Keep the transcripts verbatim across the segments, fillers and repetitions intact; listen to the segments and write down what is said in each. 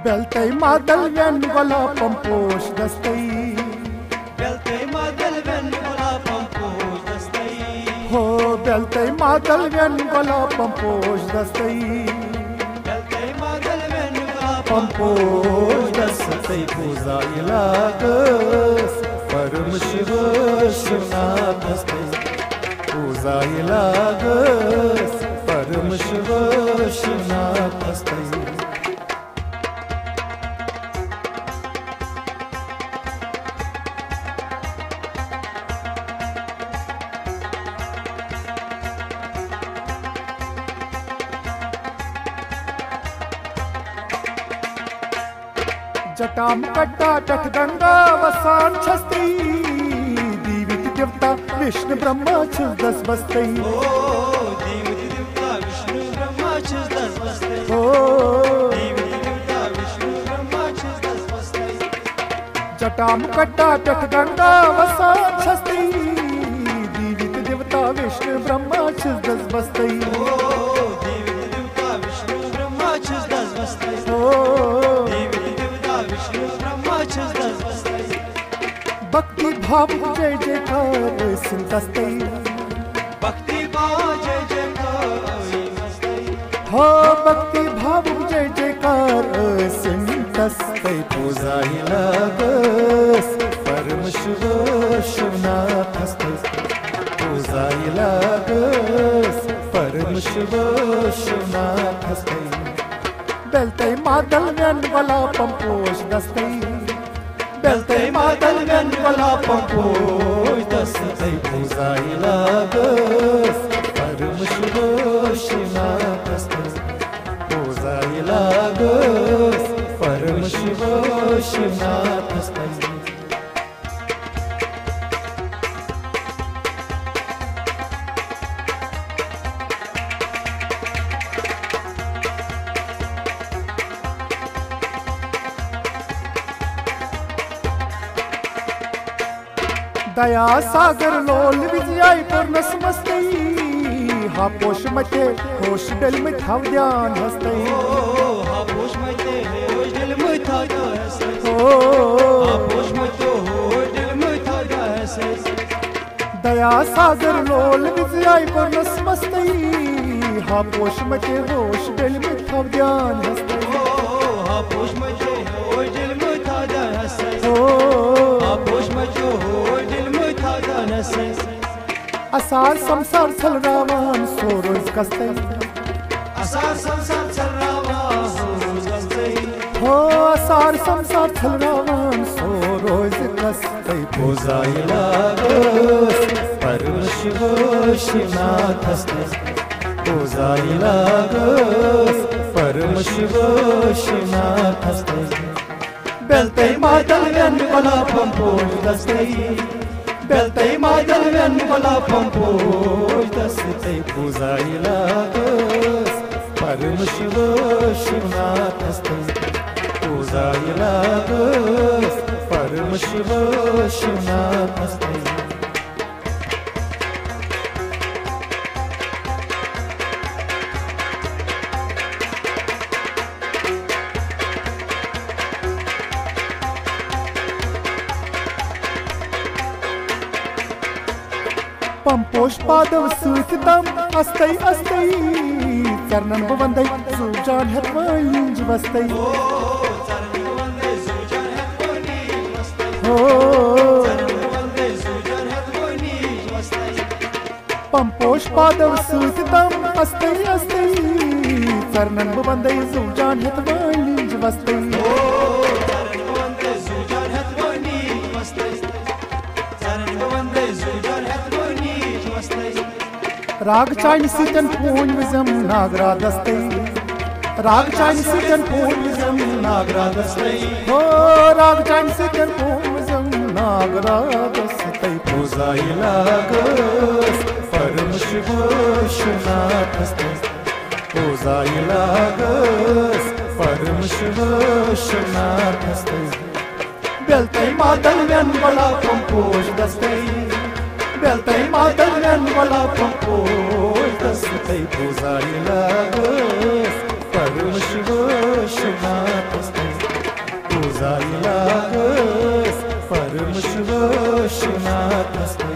Beltai madal ven vala pamposh dastai. Beltai madal ven vala pamposh dastai. Ho beltai madal ven vala pamposh dastai. Beltai madal ven vala Pamposh dastai puza ilagas param shiva shivnath dastai. Puza ilagas param shiva shivnath dastai. जटाम कट्टा टठ गंगा वसान छस्ती दीवित देवता विष्णु ब्रह्मा छुदस बस्ती ओ दीवित देवता विष्णु ब्रह्मा छुदस बस्ती ओ दीवित देवता विष्णु ब्रह्मा छुदस बस्ती जटाम कट्टा टठ गंगा वसान छस्ती दीवित देवता विष्णु ब्रह्मा छुदस बस्ती ओ दीवित देवता विष्णु ब्रह्मा छुदस बस्ती ओ भक्ति भाव जय जयकार सिंतस्ते भक्ति भाव जय जयकार हो भक्ति भाव जय जयकार सिंतस्ते पूजा लागस परम शिव शिवनाथ हस्ते पूजा लागस परम शिव शिवनाथ हस्ते बेलते मादल वन वाला पम्पोश दस्ते Beltai madal ven vala pamposh dastai puza ilagas param shiva shivnath dastai puza ilagas param shiva shivnath dastai दया सागर लोल विजय पूर्ण समस्ते हा पोष मते होश दिल में थाव ध्यान हस्ते हा पोष मते होश दिल में थाव ध्यान हस्ते ओ हा पोष मते होश दिल में थाव ध्यान हस्ते दया सागर लोल विजय पूर्ण समस्ते हा पोष मते होश दिल में थाव ध्यान हस्ते हा पोष मते होश दिल में थाव ध्यान हस्ते ओ हा पोष मते असार संसार चल रावान सो रोज कस्ते असार संसार चल रावान सो रोज कस्ते हो असार संसार चल रावान सो रोज कस्ते पूजा लागस परम शिव शिवनाथ हस्ते पूजा लागस परम शिव शिवनाथ हस्ते बेलते मादल वन vala pamposh dastai Beltai madal ven vala pamposh dastai puza ilagas param shiva shivnath dastai puza ilagas param shiva shivnath dastai पम्पोश पादव सूतम अस्ते अस्ते चरणन बवंदे सुजान हतवांज वस्ते ओ चरणन बवंदे सुजान हतवांज वस्ते हो चरणन बवंदे सुजान हतवांज वस्ते पम्पोश पादव सूतम अस्ते अस्ते चरणन बवंदे सुजान हतवांज वस्ते ओ चरणन बवंदे सुजान हतवांज वस्ते चरणन बवंदे सुजान राग चाइन सितन पून विजम नागरा दस्ते राग चाइन सितन पून विजम नागरा दस्ते हो राग चाइन सितन पून विजम नागरा दस्ते पूजा लागस परम शिव शिवनाथ हस्ते पूजा लागस परम शिव शिवनाथ हस्ते बेलते मादल वन vala pamposh dastai Beltai madal ven vala pamposh dastai puza ilagas param shiva shivnath dastai वशनाथ असते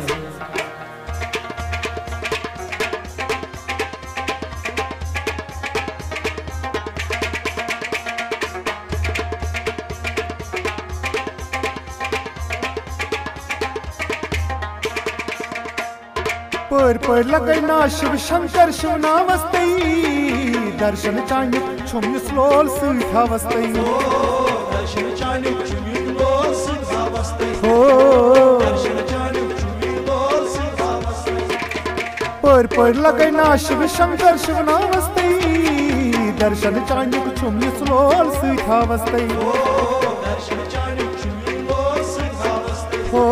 पर पर लगैना शिव शंकर शिवना वस्तै दर्शन चान्य छुम्युस लोल सीधा वस्तै दर्शन चान्य छुम्युस लोल सीधा वस्तै हो दर्शन चान्य छुम्युस लोल सीधा वस्तै पर पर लगैना शिव शंकर शिवना वस्तै दर्शन चान्य छुम्युस लोल सीधा वस्तै दर्शन चान्य छुम्युस लोल सीधा वस्तै हो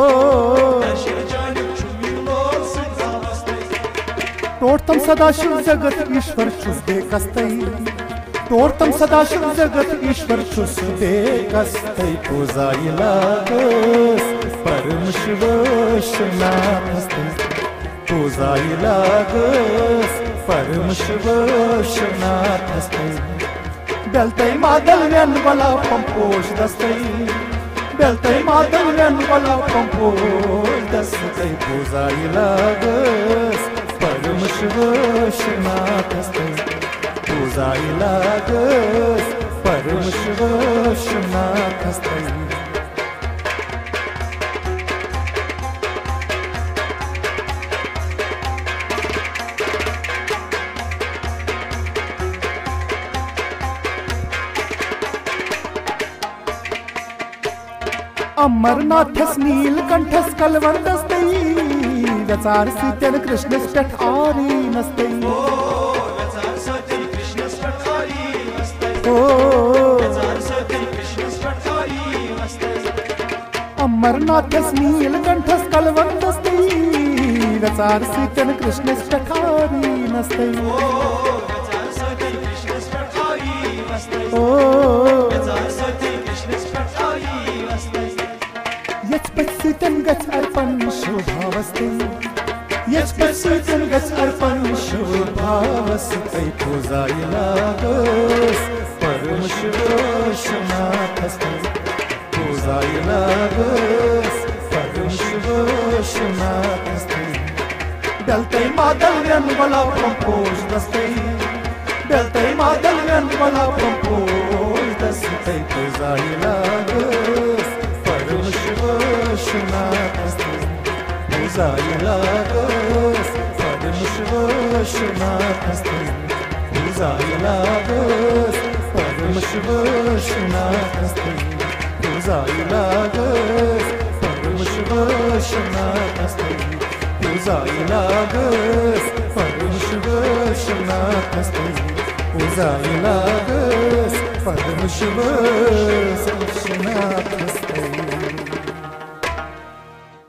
तोर्तम सदाशिव जगत ईश्वर छुस देखस्तै तोर्तम सदाशिव जगत ईश्वर छुस देखस्तै पूजाई लागस परम शिव वशनाथ असते पूजाई लागस परम शिव वशनाथ असते बेलतै मादलव्यन वाला पंपोश दस्तै बेलतै मादलव्यन वाला पंपोश दस्तै पूजाई लागस परम शिव वशनाथ असते पूजाई लागस परम शिव वशनाथ असते अमरनाथस नीलकंठस कलवंदस्तै व्यचार सीतेन कृष्णस पेठ आरी नस्तै व्यचार सीतेन कृष्णस पेठ आरी नस्तै ओ व्यचार सीतेन कृष्णस पेठ आरी नस्तै अमरनाथस नीलकंठस कलवंदस्तै व्यचार सीतेन कृष्णस पेठ आरी नस्तै व्यचार सीतेन कृष्णस पेठ आरी नस्तै ओ व्यचार सीतेन कृष्णस पेठ आरी नस्तै यचपत्सितन गच अर्पण शोभावस्ते यचपत्सितन गच अर्पण शोभावस्ते पूजाई लागस परम शिव वशनाथ असते पूजाई लागस परम शिव वशनाथ असते बेलतै मादलव्यन वाला पंपोश दस्तै बेलतै मादलव्यन वाला पंपोश दस्तै पूजाई लागस परम शिव वशनाथ असते पूजाई लागस परम शिव वशनाथ असते पूजाई लागस परम शिव वशनाथ असते पूजाई लागस परम शिव वशनाथ असते पूजाई लागस परम शिव वशनाथ असते पूजाई लागस परम शिव वशनाथ असते